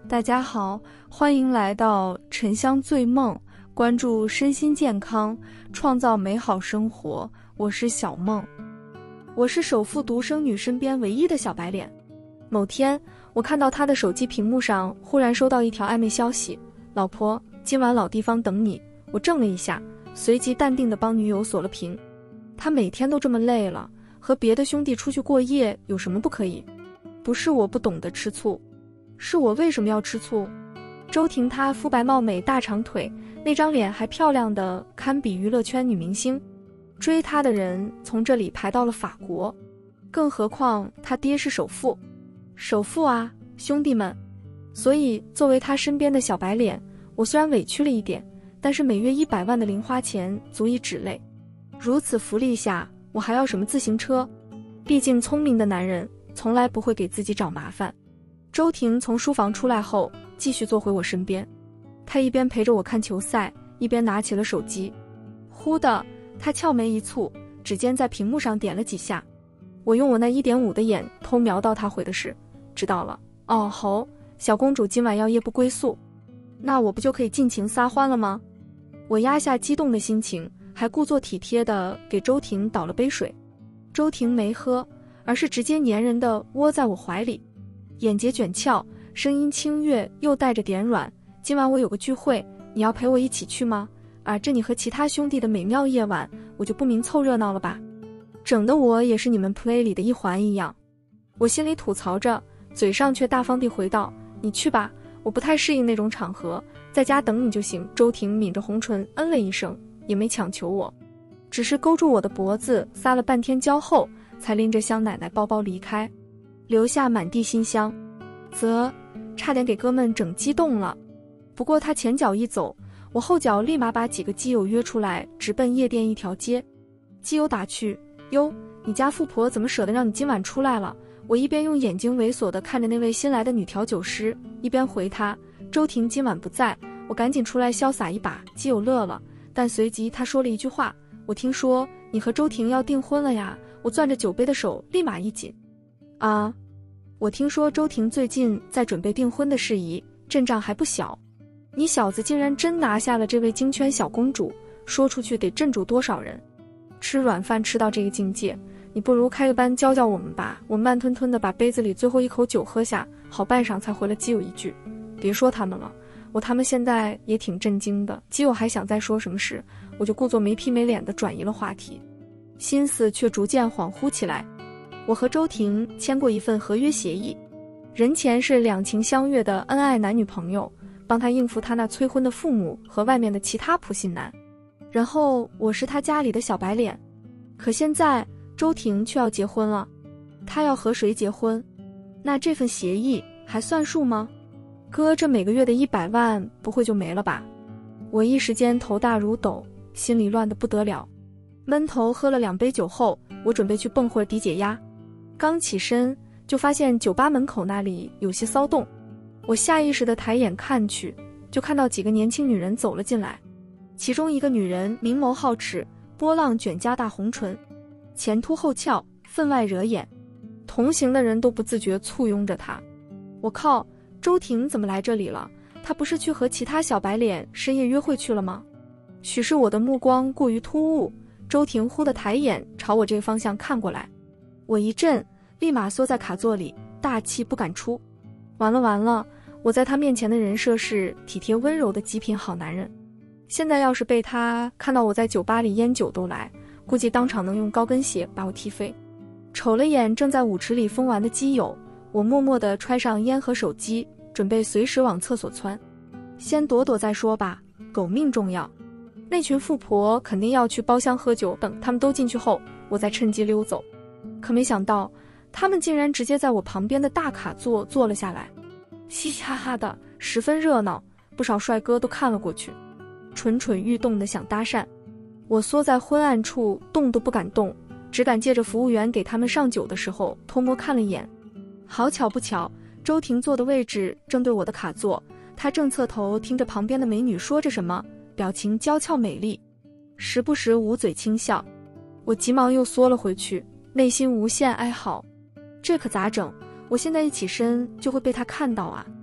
大家好，欢迎来到沉香醉梦，关注身心健康，创造美好生活。我是小梦，我是首富独生女身边唯一的小白脸。某天，我看到她的手机屏幕上忽然收到一条暧昧消息：老婆，今晚老地方等你。我怔了一下，随即淡定地帮女友锁了屏。她每天都这么累了，和别的兄弟出去过夜有什么不可以？不是我不懂得吃醋，是我为什么要吃醋？周婷她肤白貌美，大长腿，那张脸还漂亮的堪比娱乐圈女明星，追她的人从这里排到了法国，更何况她爹是首富。首富啊，兄弟们！所以作为她身边的小白脸，我虽然委屈了一点，但是每月100万的零花钱足以止泪。如此福利下，我还要什么自行车？毕竟聪明的男人从来不会给自己找麻烦。周婷从书房出来后，继续坐回我身边。她一边陪着我看球赛，一边拿起了手机。忽的，她翘眉一蹙，指尖在屏幕上点了几下。我用我那 1.5 的眼偷瞄到她回的是：知道了。哦吼，小公主今晚要夜不归宿，那我不就可以尽情撒欢了吗？我压下激动的心情，还故作体贴地给周婷倒了杯水。周婷没喝，而是直接粘人地窝在我怀里，眼睫卷翘，声音清越又带着点软。今晚我有个聚会，你要陪我一起去吗？这你和其他兄弟的美妙夜晚，我就不明凑热闹了吧？整的我也是你们 play 里的一环一样。我心里吐槽着，嘴上却大方地回道：你去吧，我不太适应那种场合，在家等你就行。周婷抿着红唇嗯了一声，也没强求我，只是勾住我的脖子撒了半天娇后，才拎着香奶奶包包离开，留下满地馨香。差点给哥们整激动了。不过他前脚一走，我后脚立马把几个基友约出来，直奔夜店一条街。基友打趣：哟，你家富婆怎么舍得让你今晚出来了？我一边用眼睛猥琐地看着那位新来的女调酒师，一边回他：周婷今晚不在。我赶紧出来潇洒一把。基友乐了，但随即他说了一句话：我听说你和周婷要订婚了呀。我攥着酒杯的手立马一紧。我听说周婷最近在准备订婚的事宜，阵仗还不小。你小子竟然真拿下了这位京圈小公主，说出去得镇住多少人？吃软饭吃到这个境界，你不如开个班教教我们吧。我慢吞吞地把杯子里最后一口酒喝下，好半晌才回了基友一句：别说他们了，他们现在也挺震惊的。基友还想再说什么时，我就故作没皮没脸地转移了话题，心思却逐渐恍惚起来。我和周婷签过一份合约协议，人前是两情相悦的恩爱男女朋友，帮他应付他那催婚的父母和外面的其他普信男，然后我是他家里的小白脸。可现在周婷却要结婚了，她要和谁结婚？那这份协议还算数吗？哥，这每个月的100万不会就没了吧？我一时间头大如斗，心里乱得不得了。闷头喝了2杯酒后，我准备去蹦会儿抵解压。刚起身就发现酒吧门口那里有些骚动，我下意识地抬眼看去，就看到几个年轻女人走了进来。其中一个女人明眸皓齿，波浪卷加大红唇，前凸后翘，分外惹眼，同行的人都不自觉簇拥着她。我靠，周婷怎么来这里了？她不是去和其他小白脸深夜约会去了吗？许是我的目光过于突兀，周婷忽地抬眼朝我这个方向看过来，我一震，立马缩在卡座里，大气不敢出。完了，我在他面前的人设是体贴温柔的极品好男人，现在要是被他看到我在酒吧里烟酒都来，估计当场能用高跟鞋把我踢飞。瞅了眼正在舞池里疯玩的基友，我默默地揣上烟和手机，准备随时往厕所窜，先躲躲再说吧，狗命重要。那群富婆肯定要去包厢喝酒，等他们都进去后，我再趁机溜走。可没想到他们竟然直接在我旁边的大卡座坐了下来，嘻嘻哈哈的，十分热闹，不少帅哥都看了过去，蠢蠢欲动的想搭讪。我缩在昏暗处，动都不敢动，只敢借着服务员给他们上酒的时候偷摸看了一眼。好巧不巧，周婷坐的位置正对我的卡座，她正侧头听着旁边的美女说着什么，表情娇俏美丽，时不时捂嘴轻笑。我急忙又缩了回去，内心无限哀嚎，这可咋整？我现在一起身就会被他看到啊！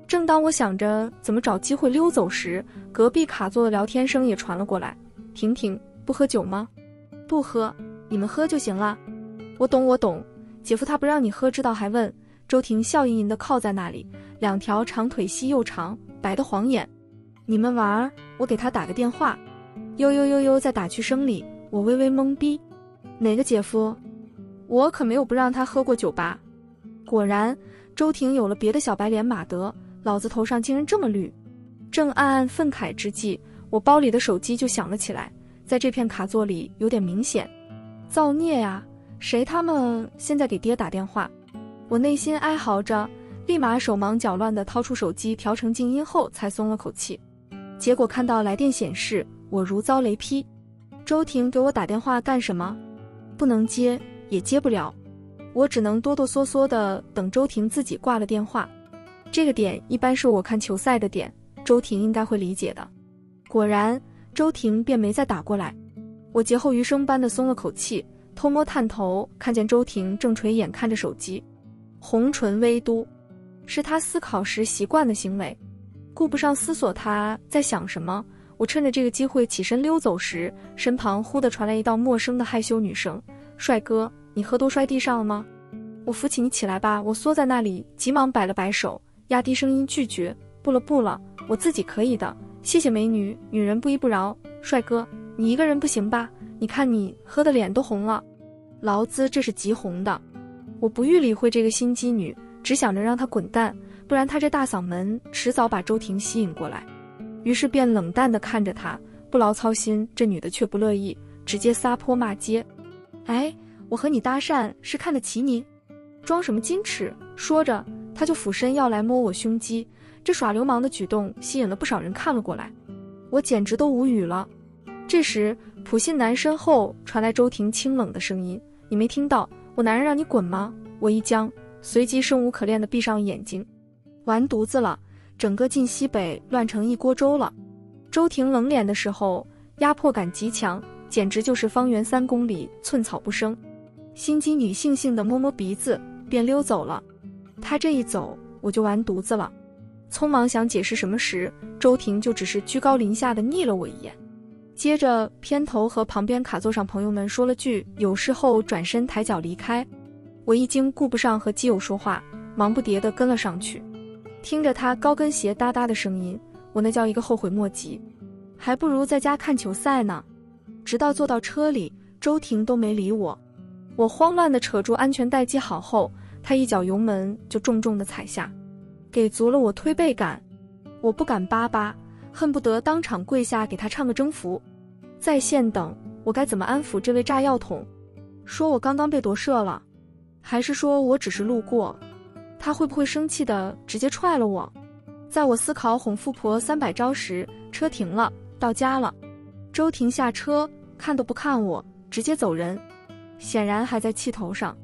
正当我想着怎么找机会溜走时，隔壁卡座的聊天声也传了过来。婷婷，不喝酒吗？不喝，你们喝就行了。我懂，姐夫他不让你喝，知道还问。周婷笑吟吟地靠在那里，两条长腿细又长，白得晃眼。你们玩，我给他打个电话。呦，在打趣声里，我微微懵逼。哪个姐夫？我可没有不让他喝过酒吧。果然，周婷有了别的小白脸马德，老子头上竟然这么绿。正暗暗愤慨之际，我包里的手机就响了起来，在这片卡座里有点明显。造孽呀，谁他们现在给爹打电话？我内心哀嚎着，立马手忙脚乱地掏出手机调成静音后才松了口气。结果看到来电显示，我如遭雷劈。周婷给我打电话干什么？不能接，也接不了，我只能哆哆嗦嗦地等周婷自己挂了电话。这个点一般是我看球赛的点，周婷应该会理解的。果然，周婷便没再打过来。我劫后余生般的松了口气，偷摸探头看见周婷正垂眼看着手机，红唇微嘟，是她思考时习惯的行为。顾不上思索她在想什么，我趁着这个机会起身溜走时，身旁忽地传来一道陌生的害羞女声：帅哥，你喝多摔地上了吗？我扶起你起来吧。我缩在那里，急忙摆了摆手，压低声音拒绝：不了，我自己可以的，谢谢美女，女人不依不饶。帅哥，你一个人不行吧？你看你喝的脸都红了。劳资这是急红的。我不予理会这个心机女，只想着让她滚蛋，不然她这大嗓门迟早把周婷吸引过来。于是便冷淡地看着她，不劳操心。这女的却不乐意，直接撒泼骂街：哎，我和你搭讪是看得起你？装什么矜持？说着，她就俯身要来摸我胸肌，这耍流氓的举动吸引了不少人看了过来，我简直都无语了。这时，普信男身后传来周婷清冷的声音：你没听到我男人让你滚吗？我一僵，随即生无可恋地闭上眼睛。完犊子了，整个晋西北乱成一锅粥了。周婷冷脸的时候，压迫感极强，简直就是方圆3公里寸草不生。心机女悻悻地摸摸鼻子，便溜走了。她这一走，我就完犊子了。匆忙想解释什么时，周婷就只是居高临下地睨了我一眼，接着偏头和旁边卡座上朋友们说了句有事后转身抬脚离开。我一惊，顾不上和基友说话，忙不迭地跟了上去。听着他高跟鞋哒哒的声音，我那叫一个后悔莫及，还不如在家看球赛呢。直到坐到车里，周婷都没理我。我慌乱地扯住安全带系好后，他一脚油门就重重地踩下，给足了我推背感。我不敢巴巴，恨不得当场跪下给他唱个征服。在线等，我该怎么安抚这位炸药桶？说我刚刚被夺舍了，还是说我只是路过？他会不会生气的直接踹了我？在我思考哄富婆300招时，车停了，到家了。周婷下车，看都不看我，直接走人，显然还在气头上。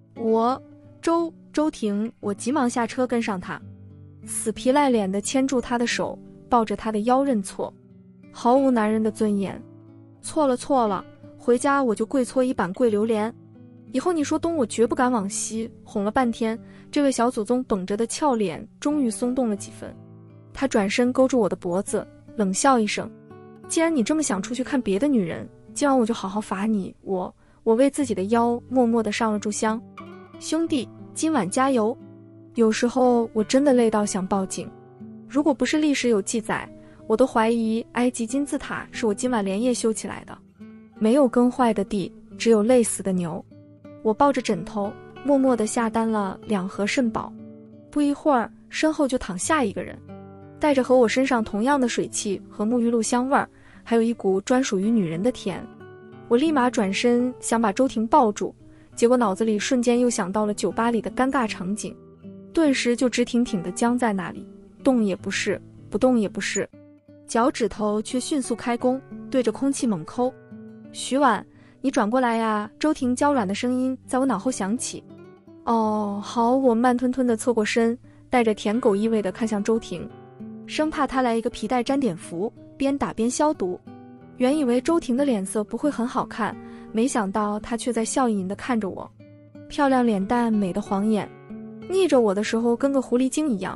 周婷，我急忙下车跟上他，死皮赖脸地牵住他的手，抱着他的腰认错，毫无男人的尊严。错了，回家我就跪搓衣板跪榴莲。以后你说东我绝不敢往西。哄了半天，这位小祖宗绷着的俏脸终于松动了几分。他转身勾住我的脖子，冷笑一声：既然你这么想出去看别的女人，今晚我就好好罚你。我为自己的腰默默地上了炷香。兄弟，今晚加油。有时候我真的累到想报警。如果不是历史有记载，我都怀疑埃及金字塔是我今晚连夜修起来的。没有耕坏的地，只有累死的牛。我抱着枕头，默默地下单了2盒肾宝。不一会儿，身后就躺下一个人，带着和我身上同样的水汽和沐浴露香味儿，还有一股专属于女人的甜。我立马转身想把周婷抱住，结果脑子里瞬间又想到了酒吧里的尴尬场景，顿时就直挺挺地僵在那里，动也不是，不动也不是，脚趾头却迅速开弓，对着空气猛抠。徐婉，你转过来呀！周婷娇软的声音在我脑后响起。哦，好，我慢吞吞地侧过身，带着舔狗意味地看向周婷，生怕她来一个皮带沾点符，边打边消毒。原以为周婷的脸色不会很好看，没想到她却在笑吟吟地看着我，漂亮脸蛋美得晃眼，逆着我的时候跟个狐狸精一样，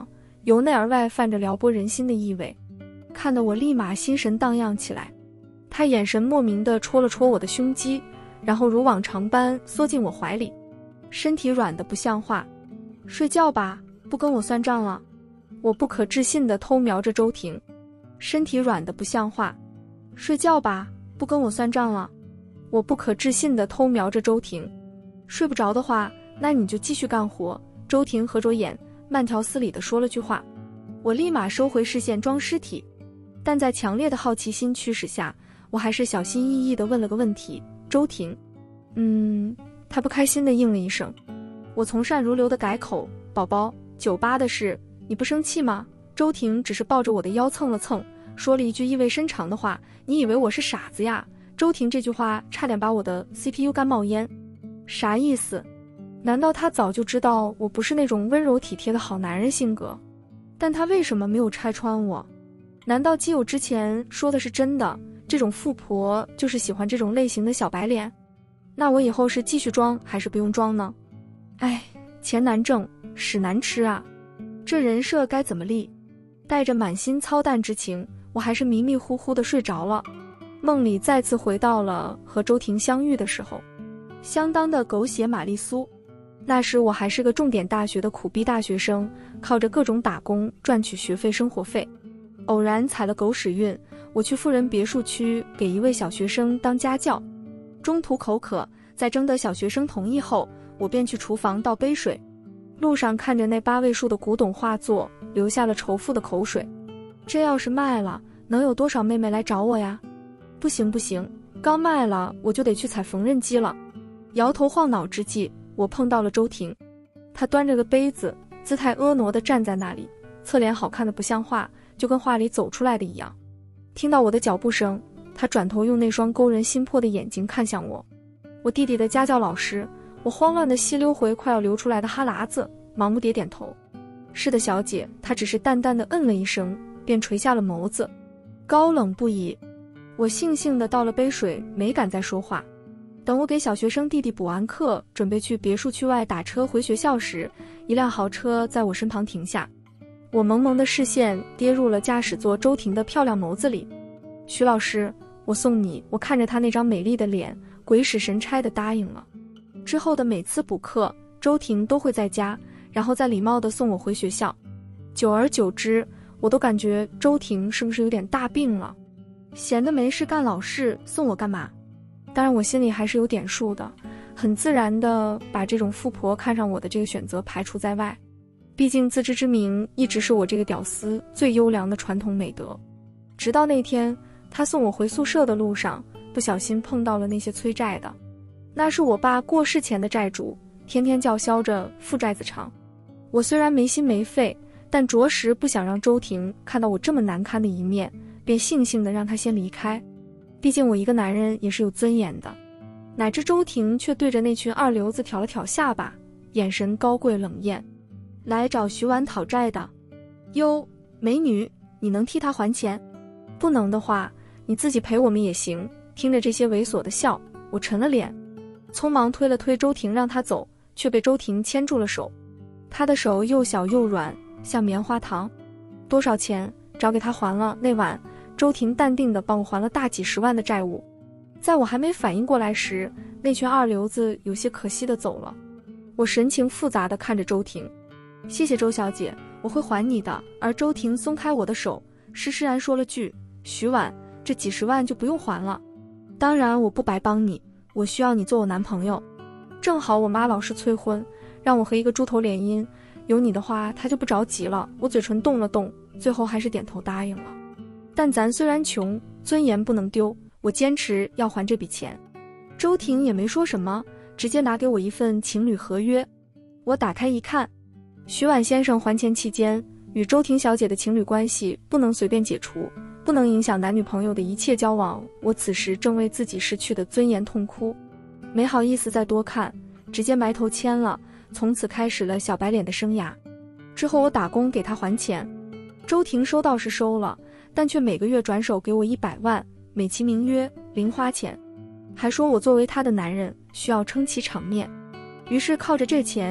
由内而外泛着撩拨人心的意味，看得我立马心神荡漾起来。他眼神莫名地戳了戳我的胸肌，然后如往常般缩进我怀里，身体软得不像话。睡觉吧，不跟我算账了。我不可置信地偷瞄着周婷，身体软得不像话。睡觉吧，不跟我算账了。我不可置信地偷瞄着周婷，睡不着的话，那你就继续干活。周婷合着眼，慢条斯理地说了句话。我立马收回视线装尸体，但在强烈的好奇心驱使下，我还是小心翼翼地问了个问题。周婷，她不开心地应了一声。我从善如流地改口，宝宝，酒吧的事，你不生气吗？周婷只是抱着我的腰蹭了蹭，说了一句意味深长的话，你以为我是傻子呀？周婷这句话差点把我的 CPU 干冒烟。啥意思？难道他早就知道我不是那种温柔体贴的好男人性格？但他为什么没有拆穿我？难道基友之前说的是真的？这种富婆就是喜欢这种类型的小白脸？那我以后是继续装还是不用装呢？哎，钱难挣，屎难吃啊！这人设该怎么立？带着满心操蛋之情，我还是迷迷糊糊地睡着了。梦里再次回到了和周婷相遇的时候，相当的狗血玛丽苏。那时我还是个重点大学的苦逼大学生，靠着各种打工赚取学费生活费。偶然踩了狗屎运，我去富人别墅区给一位小学生当家教，中途口渴，在征得小学生同意后，我便去厨房倒杯水。路上看着那8位数的古董画作，流下了仇富的口水。这要是卖了，能有多少妹妹来找我呀？不行不行，刚卖了我就得去踩缝纫机了。摇头晃脑之际，我碰到了周婷。她端着个杯子，姿态婀娜地站在那里，侧脸好看得不像话，就跟画里走出来的一样。听到我的脚步声，她转头用那双勾人心魄的眼睛看向我。我弟弟的家教老师。我慌乱地吸溜回快要流出来的哈喇子，盲目点头。是的，小姐。她只是淡淡地嗯了一声，便垂下了眸子，高冷不已。我悻悻地倒了杯水，没敢再说话。等我给小学生弟弟补完课，准备去别墅区外打车回学校时，一辆豪车在我身旁停下。我蒙蒙的视线跌入了驾驶座周婷的漂亮眸子里。徐老师，我送你。我看着她那张美丽的脸，鬼使神差地答应了。之后的每次补课，周婷都会在家，然后再礼貌地送我回学校。久而久之，我都感觉周婷是不是有点大病了？闲得没事干老是送我干嘛？当然我心里还是有点数的，很自然地把这种富婆看上我的这个选择排除在外。毕竟自知之明一直是我这个屌丝最优良的传统美德。直到那天，他送我回宿舍的路上，不小心碰到了那些催债的。那是我爸过世前的债主，天天叫嚣着父债子偿。我虽然没心没肺，但着实不想让周婷看到我这么难堪的一面，便悻悻地让他先离开。毕竟我一个男人也是有尊严的。乃至周婷却对着那群二流子挑了挑下巴，眼神高贵冷艳。来找徐婉讨债的。哟，美女，你能替他还钱？不能的话，你自己赔我们也行。听着这些猥琐的笑，我沉了脸，匆忙推了推周婷让她走，却被周婷牵住了手。她的手又小又软，像棉花糖。多少钱？找给他还了。那晚，周婷淡定地帮我还了大几十万的债务。在我还没反应过来时，那群二流子有些可惜地走了。我神情复杂地看着周婷。谢谢周小姐，我会还你的。而周婷松开我的手，施施然说了句：徐婉，这几十万就不用还了。当然我不白帮你，我需要你做我男朋友。正好我妈老是催婚，让我和一个猪头联姻，有你的话她就不着急了。我嘴唇动了动，最后还是点头答应了。但咱虽然穷，尊严不能丢，我坚持要还这笔钱。周婷也没说什么，直接拿给我一份情侣合约。我打开一看，徐婉先生还钱期间，与周婷小姐的情侣关系不能随便解除，不能影响男女朋友的一切交往。我此时正为自己失去的尊严痛哭，没好意思再多看，直接埋头签了，从此开始了小白脸的生涯。之后我打工给他还钱，周婷收到是收了，但却每个月转手给我100万，美其名曰零花钱，还说我作为他的男人需要撑起场面。于是靠着这钱，我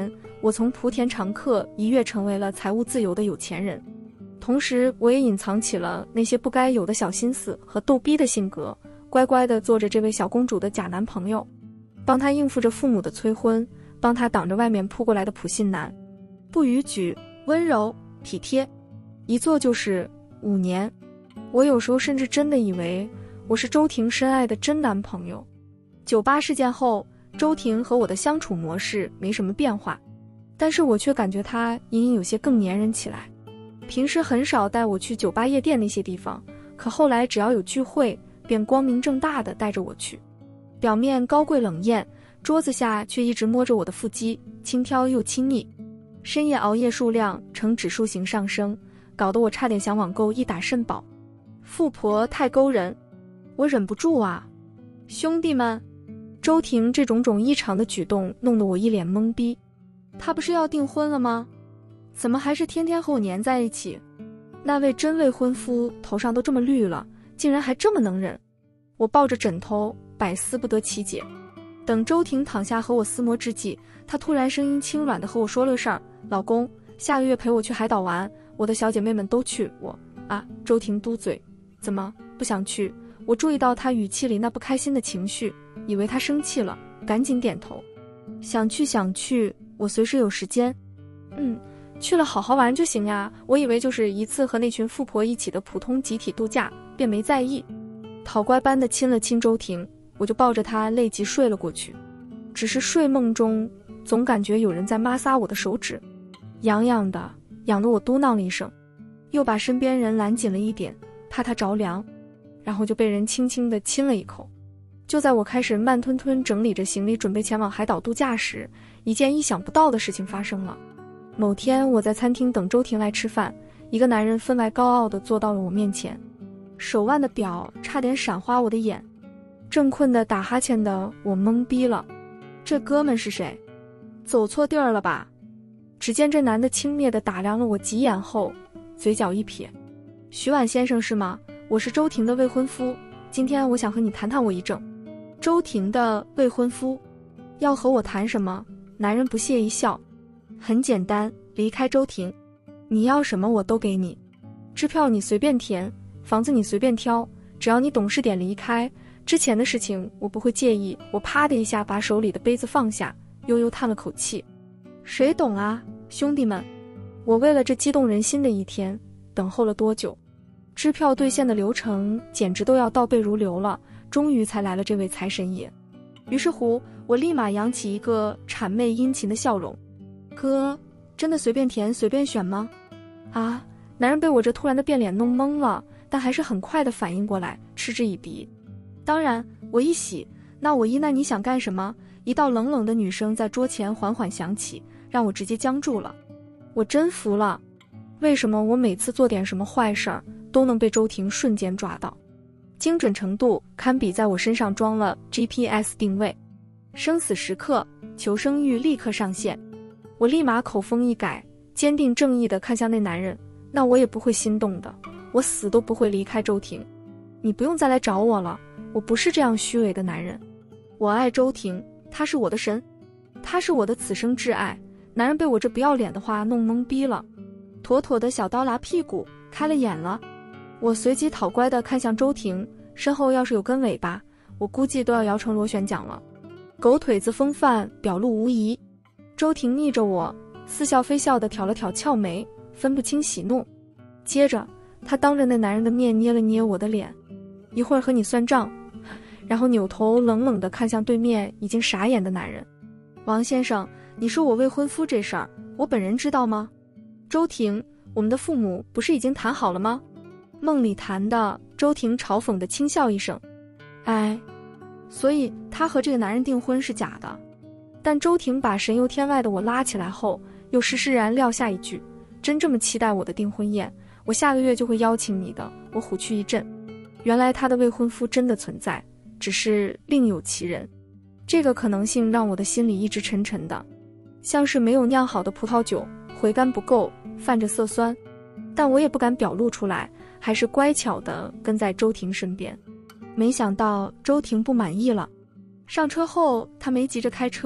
我从莆田常客一跃成为了财务自由的有钱人。同时我也隐藏起了那些不该有的小心思和逗逼的性格，乖乖地做着这位小公主的假男朋友，帮她应付着父母的催婚，帮她挡着外面扑过来的普信男，不逾矩，温柔体贴，一做就是5年。我有时候甚至真的以为我是周婷深爱的真男朋友。98事件后，周婷和我的相处模式没什么变化，但是我却感觉她隐隐有些更粘人起来。平时很少带我去酒吧夜店那些地方，可后来只要有聚会，便光明正大地带着我去。表面高贵冷艳，桌子下却一直摸着我的腹肌，轻佻又亲昵。深夜熬夜数量呈指数型上升，搞得我差点想网购一打肾宝。富婆太勾人，我忍不住啊！兄弟们，周婷这种异常的举动弄得我一脸懵逼。她不是要订婚了吗？怎么还是天天和我黏在一起？那位真未婚夫头上都这么绿了，竟然还这么能忍。我抱着枕头百思不得其解。等周婷躺下和我厮磨之际，她突然声音轻软地和我说了事儿：老公，下个月陪我去海岛玩，我的小姐妹们都去。周婷嘟嘴，怎么不想去？我注意到她语气里那不开心的情绪，以为她生气了，赶紧点头。想去，我随时有时间。去了好好玩就行呀，我以为就是一次和那群富婆一起的普通集体度假，便没在意。讨乖般的亲了亲周婷，我就抱着她累极睡了过去。只是睡梦中总感觉有人在摩挲我的手指，痒痒的，痒得我嘟囔了一声，又把身边人拦紧了一点，怕他着凉，然后就被人轻轻地亲了一口。就在我开始慢吞吞整理着行李准备前往海岛度假时，一件意想不到的事情发生了。某天我在餐厅等周婷来吃饭，一个男人分外高傲地坐到了我面前，手腕的表差点闪花我的眼。正困得打哈欠的我懵逼了，这哥们是谁？走错地儿了吧？只见这男的轻蔑地打量了我几眼后，嘴角一撇，徐婉先生是吗？我是周婷的未婚夫，今天我想和你谈谈我一正。周婷的未婚夫要和我谈什么？男人不屑一笑，很简单，离开周婷，你要什么我都给你，支票你随便填，房子你随便挑，只要你懂事点离开，之前的事情我不会介意。我啪的一下把手里的杯子放下，悠悠叹了口气。谁懂啊，兄弟们，我为了这激动人心的一天等候了多久？支票兑现的流程简直都要倒背如流了，终于才来了这位财神爷。于是乎，我立马扬起一个谄媚殷勤的笑容。哥，真的随便填随便选吗？啊，男人被我这突然的变脸弄懵了，但还是很快的反应过来，嗤之以鼻。当然，我一喜，那你想干什么？一道冷冷的女声在桌前缓缓响起，让我直接僵住了。我真服了，为什么我每次做点什么坏事儿都能被周婷瞬间抓到？精准程度堪比在我身上装了 GPS 定位。生死时刻，求生欲立刻上线。我立马口风一改，坚定正义地看向那男人，那我也不会心动的，我死都不会离开周婷。你不用再来找我了，我不是这样虚伪的男人。我爱周婷，她是我的神，她是我的此生挚爱。男人被我这不要脸的话弄懵逼了，妥妥的小刀拉屁股，开了眼了。我随即讨乖地看向周婷，身后要是有根尾巴，我估计都要摇成螺旋桨了。狗腿子风范，表露无遗。周婷逆着我，似笑非笑地挑了挑俏眉，分不清喜怒。接着她当着那男人的面捏了捏我的脸，一会儿和你算账，然后扭头冷冷地看向对面已经傻眼的男人。王先生，你说我未婚夫这事儿，我本人知道吗？周婷，我们的父母不是已经谈好了吗？梦里谈的。周婷嘲讽地轻笑一声，所以他和这个男人订婚是假的。但周婷把神游天外的我拉起来后，又施施然撂下一句，真这么期待我的订婚宴，我下个月就会邀请你的。我虎躯一震，原来他的未婚夫真的存在，只是另有其人。这个可能性让我的心里一直沉沉的，像是没有酿好的葡萄酒，回甘不够，泛着涩酸。但我也不敢表露出来，还是乖巧地跟在周婷身边。没想到周婷不满意了，上车后她没急着开车，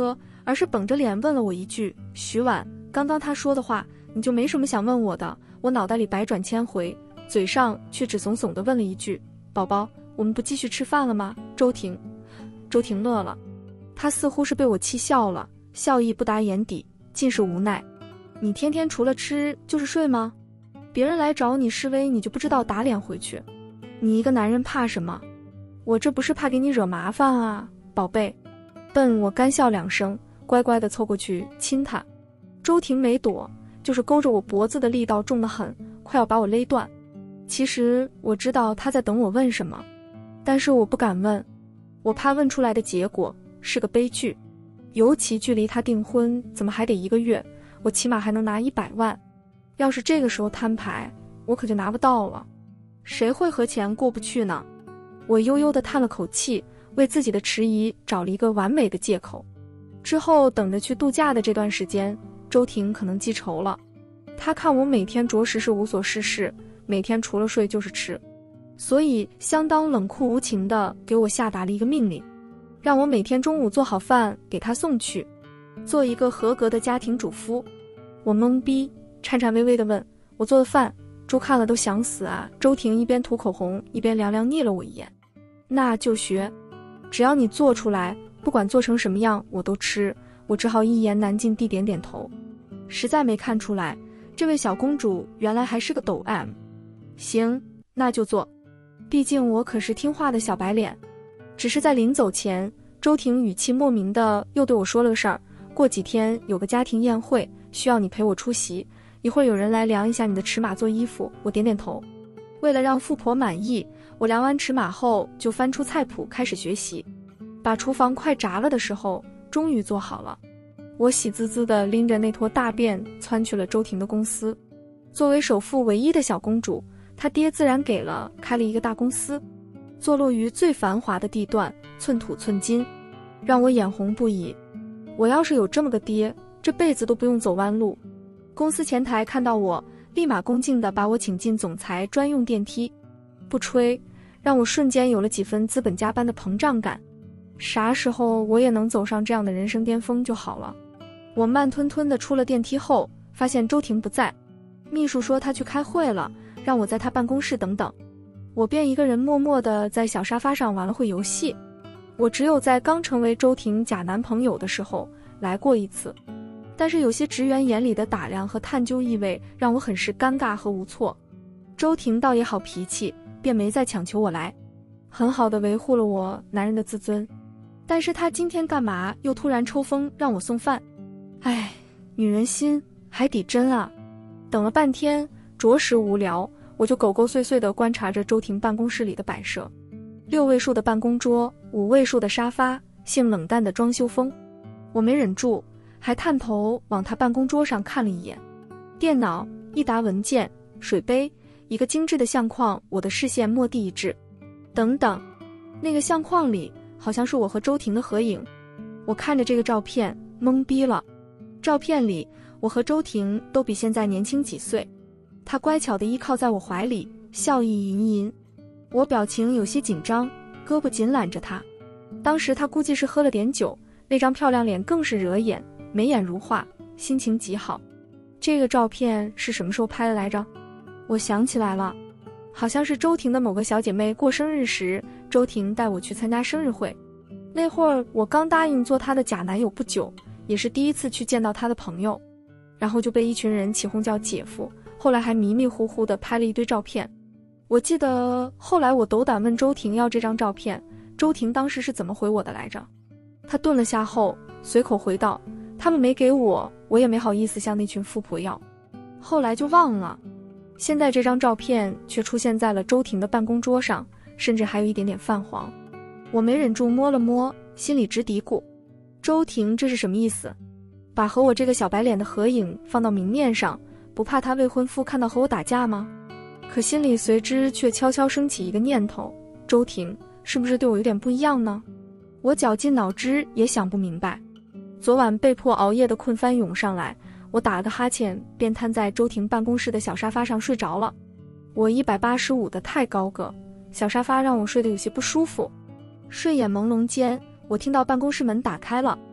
而是绷着脸问了我一句：徐婉，刚刚他说的话你就没什么想问我的？我脑袋里百转千回，嘴上却只怂怂地问了一句：宝宝，我们不继续吃饭了吗？周婷乐了，他似乎是被我气笑了，笑意不达眼底，尽是无奈。你天天除了吃就是睡吗？别人来找你示威，你就不知道打脸回去？你一个男人怕什么？我这不是怕给你惹麻烦啊，宝贝。笨，我干笑2声，乖乖地凑过去亲他。周婷没躲，就是勾着我脖子的力道重得很，快要把我勒断。其实我知道他在等我问什么，但是我不敢问，我怕问出来的结果是个悲剧。尤其距离他订婚怎么还得1个月，我起码还能拿100万。要是这个时候摊牌，我可就拿不到了。谁会和钱过不去呢？我悠悠地叹了口气，为自己的迟疑找了一个完美的借口。之后等着去度假的这段时间，周婷可能记仇了。她看我每天着实是无所事事，每天除了睡就是吃，所以相当冷酷无情地给我下达了一个命令，让我每天中午做好饭给她送去，做一个合格的家庭主妇。我懵逼，颤颤巍巍地问：我做的饭猪看了都想死啊？周婷一边涂口红一边凉凉睨了我一眼。那就学，只要你做出来，不管做成什么样我都吃。我只好一言难尽地点点头，实在没看出来这位小公主原来还是个抖 M。 行，那就做，毕竟我可是听话的小白脸。只是在临走前，周婷语气莫名的又对我说了个事儿：过几天有个家庭宴会，需要你陪我出席，一会儿有人来量一下你的尺码做衣服。我点点头。为了让富婆满意，我量完尺码后就翻出菜谱开始学习，把厨房快炸了的时候终于做好了。我喜滋滋地拎着那坨大便窜去了周婷的公司。作为首富唯一的小公主，她爹自然开了一个大公司，坐落于最繁华的地段，寸土寸金，让我眼红不已。我要是有这么个爹，这辈子都不用走弯路。公司前台看到我，立马恭敬地把我请进总裁专用电梯。不吹，让我瞬间有了几分资本家般的膨胀感。啥时候我也能走上这样的人生巅峰就好了。我慢吞吞地出了电梯后，发现周婷不在，秘书说她去开会了，让我在她办公室等等。我便一个人默默地在小沙发上玩了会游戏。我只有在刚成为周婷假男朋友的时候来过一次，但是有些职员眼里的打量和探究意味让我很是尴尬和无措。周婷倒也好脾气，便没再强求我来，很好地维护了我男人的自尊。但是她今天干嘛又突然抽风让我送饭？哎，女人心海底针啊！等了半天，着实无聊，我就狗狗碎碎地观察着周婷办公室里的摆设：6位数的办公桌，5位数的沙发，性冷淡的装修风。我没忍住，还探头往她办公桌上看了一眼。电脑、一沓文件、水杯，一个精致的相框，我的视线蓦地一滞。等等，那个相框里好像是我和周婷的合影。我看着这个照片懵逼了。照片里我和周婷都比现在年轻几岁，她乖巧地依靠在我怀里，笑意盈盈。我表情有些紧张，胳膊紧揽着她。当时她估计是喝了点酒，那张漂亮脸更是惹眼，眉眼如画，心情极好。这个照片是什么时候拍的来着？我想起来了，好像是周婷的某个小姐妹过生日时，周婷带我去参加生日会。那会儿我刚答应做她的假男友不久，也是第一次去见到她的朋友，然后就被一群人起哄叫姐夫，后来还迷迷糊糊地拍了一堆照片。我记得后来我斗胆问周婷要这张照片，周婷当时是怎么回我的来着？她顿了下后随口回道：他们没给我，我也没好意思向那群富婆要。后来就忘了。现在这张照片却出现在了周婷的办公桌上，甚至还有一点点泛黄。我没忍住摸了摸，心里直嘀咕：周婷这是什么意思？把和我这个小白脸的合影放到明面上，不怕她未婚夫看到和我打架吗？可心里随之却悄悄升起一个念头：周婷是不是对我有点不一样呢？我绞尽脑汁也想不明白。昨晚被迫熬夜的困翻涌上来，我打了个哈欠，便瘫在周婷办公室的小沙发上睡着了。我185的太高个，小沙发让我睡得有些不舒服。睡眼朦胧间，我听到办公室门打开了，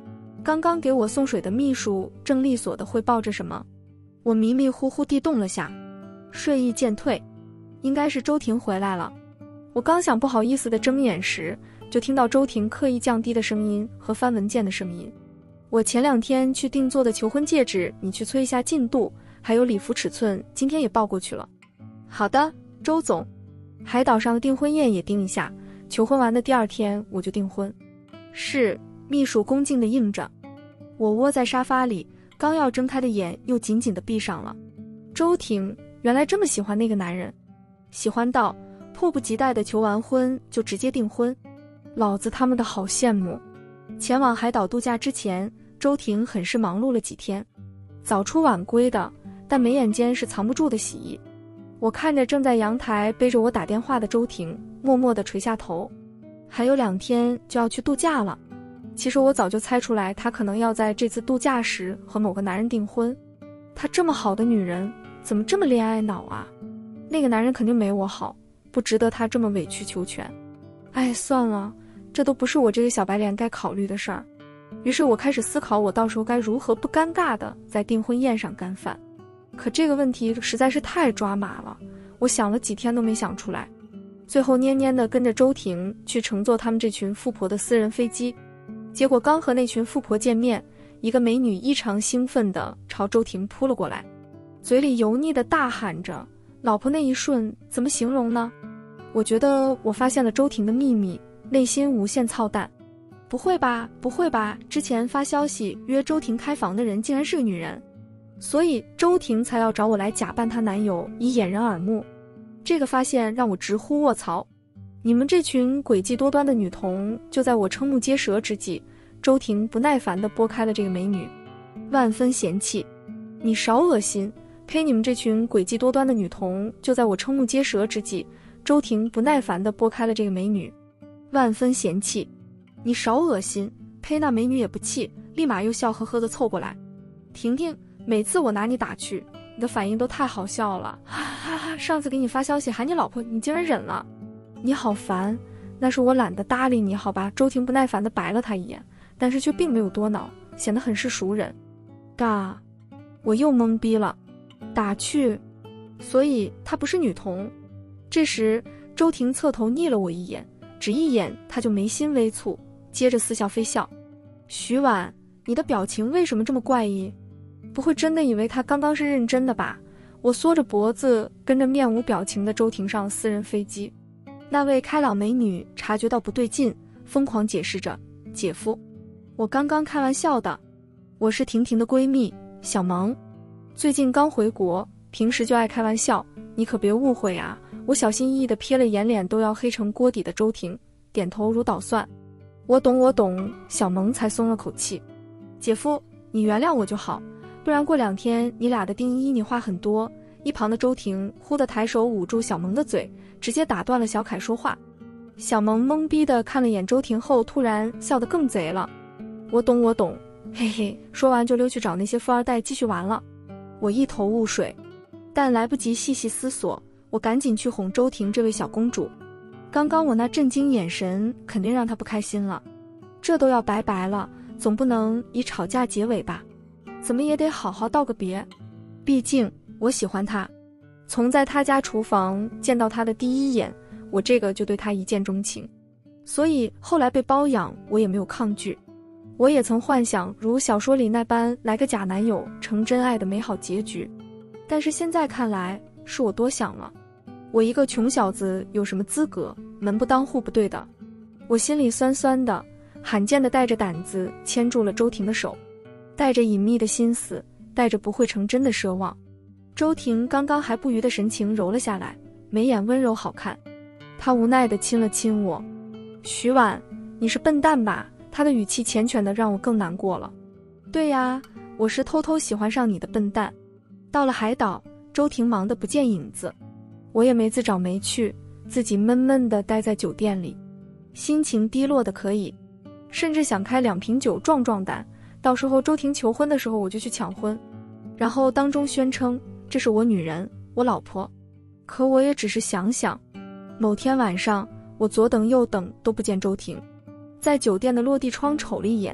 刚刚给我送水的秘书正利索地汇报着什么。我迷迷糊糊地动了下，睡意渐退，应该是周婷回来了。我刚想不好意思地睁眼时，就听到周婷刻意降低的声音和翻文件的声音。我前2天去定做的求婚戒指，你去催一下进度，还有礼服尺寸，今天也报过去了。好的，周总。海岛上的订婚宴也订一下，求婚完的第2天我就订婚。是，秘书恭敬地应着。我窝在沙发里，刚要睁开的眼又紧紧地闭上了。周婷原来这么喜欢那个男人，喜欢到迫不及待地求完婚就直接订婚，老子他们的好羡慕。前往海岛度假之前，周婷很是忙碌了几天，早出晚归的，但眉眼间是藏不住的喜意。我看着正在阳台背着我打电话的周婷，默默地垂下头。还有2天就要去度假了，其实我早就猜出来她可能要在这次度假时和某个男人订婚。她这么好的女人，怎么这么恋爱脑啊？那个男人肯定没我好，不值得她这么委曲求全。哎，算了，这都不是我这个小白脸该考虑的事儿。于是我开始思考，我到时候该如何不尴尬地在订婚宴上干饭。可这个问题实在是太抓马了，我想了几天都没想出来。最后蔫蔫地跟着周婷去乘坐他们这群富婆的私人飞机。结果刚和那群富婆见面，一个美女异常兴奋地朝周婷扑了过来，嘴里油腻地大喊着，老婆那一瞬怎么形容呢？我觉得我发现了周婷的秘密，内心无限操蛋。不会吧，不会吧，之前发消息约周婷开房的人竟然是个女人，所以周婷才要找我来假扮她男友以掩人耳目。这个发现让我直呼卧槽，你们这群诡计多端的女童！就在我瞠目结舌之际，周婷不耐烦地拨开了这个美女，万分嫌弃，你少恶心！呸！你们这群诡计多端的女童！就在我瞠目结舌之际，周婷不耐烦地拨开了这个美女，万分嫌弃，你少恶心！呸！那美女也不气，立马又笑呵呵地凑过来。婷婷，每次我拿你打趣，你的反应都太好笑了，哈哈哈！上次给你发消息喊你老婆，你竟然忍了，你好烦！那是我懒得搭理你，好吧？周婷不耐烦地白了他一眼，但是却并没有多恼，显得很是熟人。尬，我又懵逼了，打趣，所以她不是女童。这时，周婷侧头睨了我一眼，只一眼，她就眉心微蹙，接着似笑非笑。徐婉，你的表情为什么这么怪异？不会真的以为他刚刚是认真的吧？我缩着脖子跟着面无表情的周婷上私人飞机。那位开朗美女察觉到不对劲，疯狂解释着，姐夫，我刚刚开玩笑的，我是婷婷的闺蜜小萌，最近刚回国，平时就爱开玩笑，你可别误会啊。我小心翼翼地瞥了眼脸都要黑成锅底的周婷，点头如捣蒜。我懂我懂，小萌才松了口气。姐夫，你原谅我就好，不然过2天你俩的订衣你话很多。一旁的周婷忽地抬手捂住小萌的嘴，直接打断了小凯说话。小萌懵逼地看了眼周婷后，突然笑得更贼了。我懂我懂，嘿嘿，说完就溜去找那些富二代继续玩了。我一头雾水，但来不及细细思索，我赶紧去哄周婷这位小公主。刚刚我那震惊眼神肯定让她不开心了，这都要拜拜了，总不能以吵架结尾吧？怎么也得好好道个别，毕竟我喜欢她。从在她家厨房见到她的第一眼，我这个就对她一见钟情，所以后来被包养我也没有抗拒。我也曾幻想如小说里那般来个假男友成真爱的美好结局，但是现在看来是我多想了。我一个穷小子有什么资格门不当户不对的？我心里酸酸的，罕见的带着胆子牵住了周婷的手，带着隐秘的心思，带着不会成真的奢望。周婷刚刚还不渝的神情柔了下来，眉眼温柔好看。她无奈地亲了亲我。徐婉，你是笨蛋吧？她的语气缱绻的让我更难过了。对呀，我是偷偷喜欢上你的笨蛋。到了海岛，周婷忙得不见影子，我也没自找没趣，自己闷闷地待在酒店里，心情低落的可以，甚至想开2瓶酒壮壮胆，到时候周婷求婚的时候我就去抢婚，然后当众宣称这是我女人，我老婆。可我也只是想想。某天晚上，我左等右等都不见周婷，在酒店的落地窗瞅了一眼，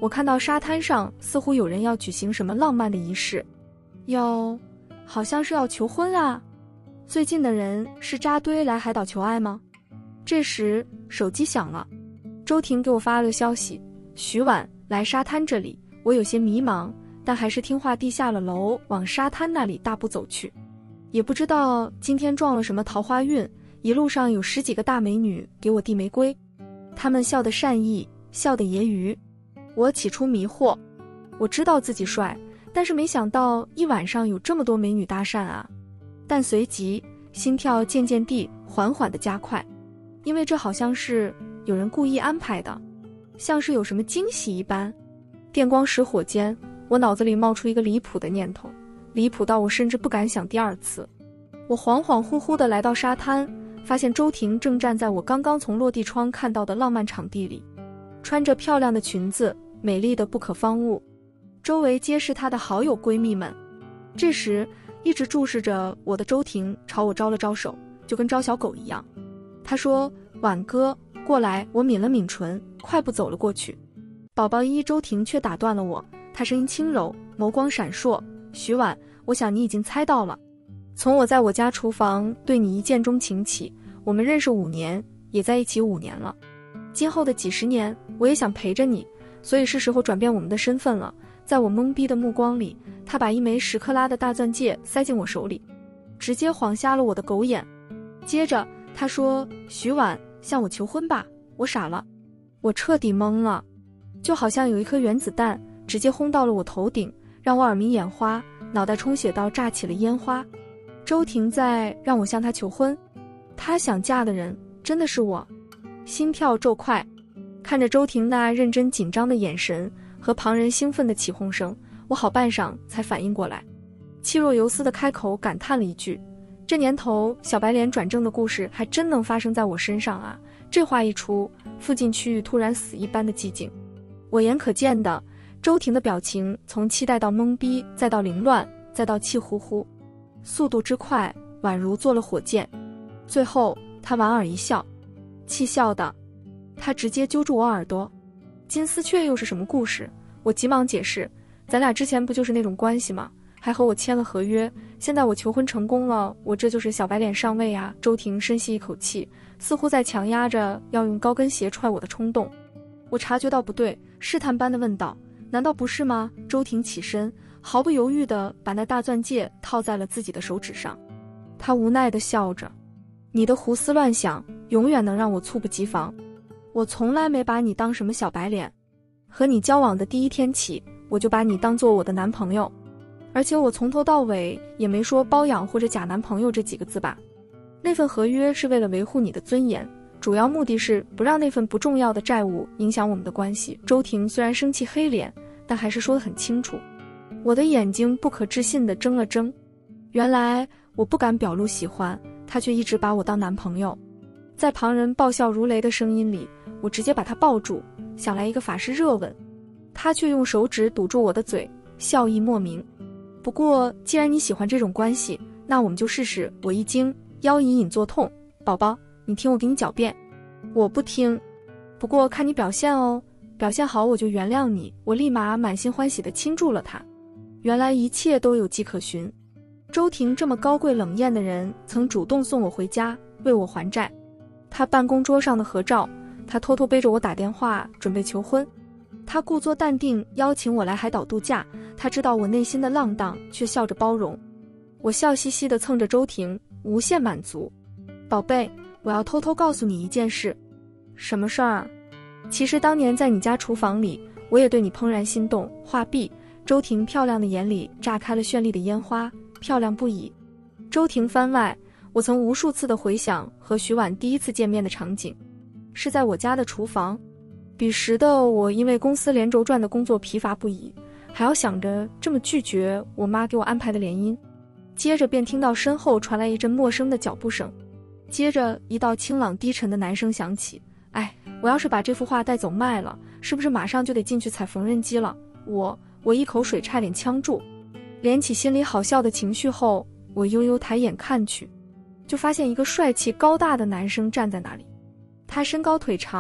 我看到沙滩上似乎有人要举行什么浪漫的仪式，好像是要求婚啊。最近的人是扎堆来海岛求爱吗？这时手机响了，周婷给我发了消息，徐婉来沙滩这里。我有些迷茫，但还是听话地下了楼，往沙滩那里大步走去。也不知道今天撞了什么桃花运，一路上有10几个大美女给我递玫瑰，她们笑得善意，笑得揶揄。我起初迷惑，我知道自己帅，但是没想到一晚上有这么多美女搭讪啊。但随即心跳渐渐地缓缓地加快，因为这好像是有人故意安排的，像是有什么惊喜一般。电光石火间，我脑子里冒出一个离谱的念头，离谱到我甚至不敢想第二次。我恍恍惚惚地来到沙滩，发现周婷正站在我刚刚从落地窗看到的浪漫场地里，穿着漂亮的裙子，美丽的不可方物，周围皆是她的好友闺蜜们。这时一直注视着我的周婷朝我招了招手，就跟招小狗一样。她说：“婉哥，过来。”我抿了抿唇，快步走了过去。宝宝依依周婷却打断了我，她声音轻柔，眸光闪烁：“徐婉，我想你已经猜到了。从我在我家厨房对你一见钟情起，我们认识5年，也在一起5年了。今后的几十年，我也想陪着你，所以是时候转变我们的身份了。”在我懵逼的目光里，他把一枚10克拉的大钻戒塞进我手里，直接晃瞎了我的狗眼。接着他说：“徐婉，向我求婚吧。”我傻了，我彻底懵了，就好像有一颗原子弹直接轰到了我头顶，让我耳鸣眼花，脑袋充血到炸起了烟花。周婷在让我向她求婚，她想嫁的人真的是我。心跳骤快，看着周婷那认真紧张的眼神和旁人兴奋的起哄声，我好半晌才反应过来，气若游丝的开口感叹了一句：“这年头小白脸转正的故事还真能发生在我身上啊！”这话一出，附近区域突然死一般的寂静。我眼可见的，周婷的表情从期待到懵逼，再到凌乱，再到气呼呼，速度之快，宛如坐了火箭。最后她莞尔一笑，气笑的，她直接揪住我耳朵：“金丝雀又是什么故事？”我急忙解释：“咱俩之前不就是那种关系吗？还和我签了合约，现在我求婚成功了，我这就是小白脸上位啊！”周婷深吸一口气，似乎在强压着要用高跟鞋踹我的冲动。我察觉到不对，试探般地问道：“难道不是吗？”周婷起身，毫不犹豫地把那大钻戒套在了自己的手指上。她无奈地笑着：“你的胡思乱想永远能让我猝不及防。我从来没把你当什么小白脸，和你交往的第一天起，我就把你当做我的男朋友，而且我从头到尾也没说包养或者假男朋友这几个字吧。那份合约是为了维护你的尊严，主要目的是不让那份不重要的债务影响我们的关系。”周婷虽然生气黑脸，但还是说得很清楚。我的眼睛不可置信地睁了睁，原来我不敢表露喜欢，他却一直把我当男朋友。在旁人爆笑如雷的声音里，我直接把他抱住，想来一个法式热吻，他却用手指堵住我的嘴，笑意莫名。不过既然你喜欢这种关系，那我们就试试。我一惊，腰隐隐作痛：“宝宝，你听我给你狡辩。”“我不听，不过看你表现哦，表现好我就原谅你。”我立马满心欢喜地亲住了他。原来一切都有迹可循，周婷这么高贵冷艳的人，曾主动送我回家，为我还债。他办公桌上的合照，他偷偷背着我打电话准备求婚，他故作淡定邀请我来海岛度假，他知道我内心的浪荡，却笑着包容。我笑嘻嘻地蹭着周婷，无限满足。“宝贝，我要偷偷告诉你一件事。”“什么事儿？”“其实当年在你家厨房里，我也对你怦然心动。”话毕，周婷漂亮的眼里炸开了绚丽的烟花，漂亮不已。周婷番外，我曾无数次地回想和徐婉第一次见面的场景，是在我家的厨房。彼时的我因为公司连轴转的工作疲乏不已，还要想着这么拒绝我妈给我安排的联姻。接着便听到身后传来一阵陌生的脚步声，接着一道清朗低沉的男声响起：“哎，我要是把这幅画带走卖了，是不是马上就得进去踩缝纫机了？”我一口水差点呛住，敛起心里好笑的情绪后，我悠悠抬眼看去，就发现一个帅气高大的男生站在那里。他身高腿长，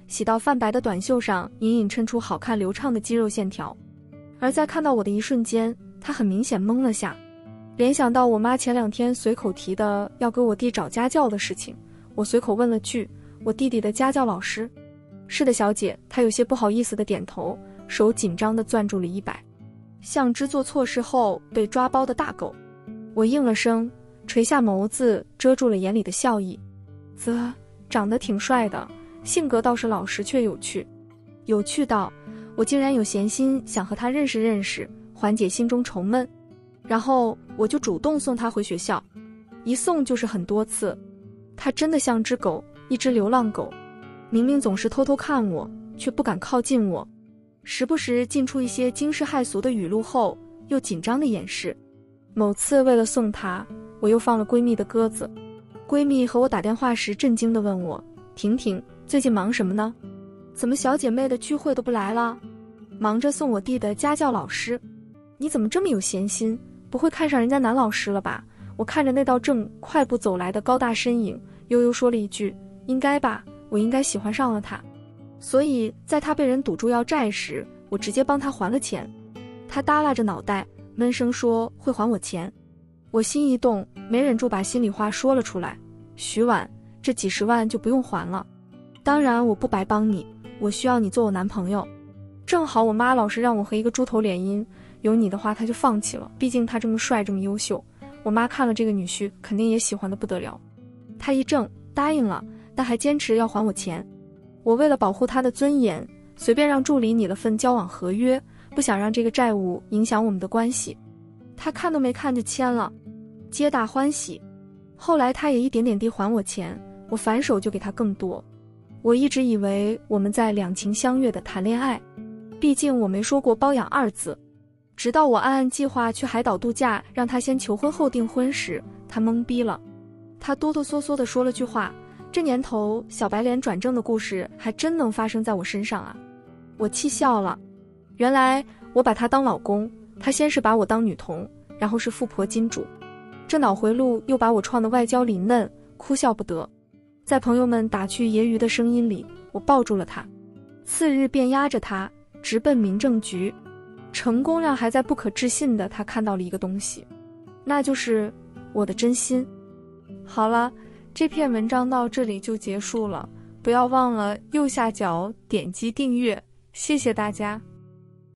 洗到泛白的短袖上隐隐衬出好看流畅的肌肉线条。而在看到我的一瞬间，他很明显懵了下。联想到我妈前2天随口提的要给我弟找家教的事情，我随口问了句：“我弟弟的家教老师？”“是的，小姐。”他有些不好意思的点头，手紧张地攥住了100，像只做错事后被抓包的大狗。我应了声，垂下眸子遮住了眼里的笑意。长得挺帅的，性格倒是老实却有趣。有趣到我竟然有闲心想和他认识认识，缓解心中愁闷。然后我就主动送他回学校，一送就是很多次。他真的像只狗，一只流浪狗，明明总是偷偷看我，却不敢靠近我，时不时进出一些惊世骇俗的语录后又紧张的掩饰。某次为了送他，我又放了闺蜜的鸽子。闺蜜和我打电话时震惊地问我：“婷婷，最近忙什么呢？怎么小姐妹的聚会都不来了？”“忙着送我弟的家教老师。”“你怎么这么有闲心？不会看上人家男老师了吧？”我看着那道正快步走来的高大身影，悠悠说了一句：“应该吧，我应该喜欢上了他。”所以在他被人堵住要债时，我直接帮他还了钱。他耷拉着脑袋闷声说会还我钱。我心一动，没忍住把心里话说了出来：“徐婉，这几10万就不用还了。当然我不白帮你，我需要你做我男朋友。正好我妈老是让我和一个猪头联姻，有你的话她就放弃了，毕竟他这么帅这么优秀，我妈看了这个女婿肯定也喜欢得不得了。”她一怔，答应了，但还坚持要还我钱。我为了保护她的尊严，随便让助理拟了份交往合约，不想让这个债务影响我们的关系。她看都没看就签了，皆大欢喜。后来她也一点点地还我钱，我反手就给她更多。我一直以为我们在两情相悦地谈恋爱，毕竟我没说过包养2字。直到我按计划去海岛度假，让她先求婚后订婚时，她懵逼了。她哆哆嗦嗦地说了句话：“这年头小白脸转正的故事还真能发生在我身上啊！”我气笑了。原来我把她当老公，她先是把我当女童，然后是富婆金主，这脑回路又把我创得外焦里嫩，哭笑不得。在朋友们打趣揶揄的声音里，我抱住了她。次日便押着她直奔民政局，成功让还在不可置信的她看到了一个东西，那就是我的真心。好了，这篇文章到这里就结束了，不要忘了右下角点击订阅，谢谢大家。